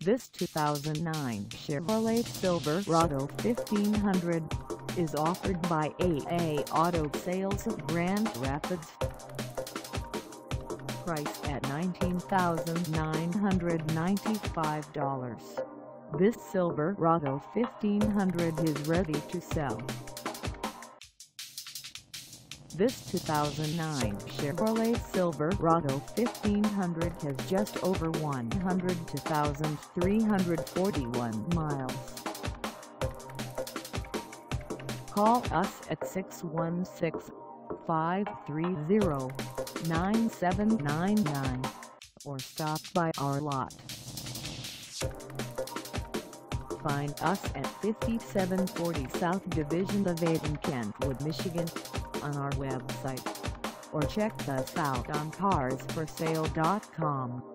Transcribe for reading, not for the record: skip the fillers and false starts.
This 2009 Chevrolet Silverado 1500 is offered by AA Auto Sales of Grand Rapids. Price at $19,995. This Silverado 1500 is ready to sell. This 2009 Chevrolet Silverado 1500 has just over 102,341 miles. Call us at 616-530-9799 or stop by our lot. Find us at 5740 South Division Ave Kentwood, Michigan, on our website, or check us out on carsforsale.com.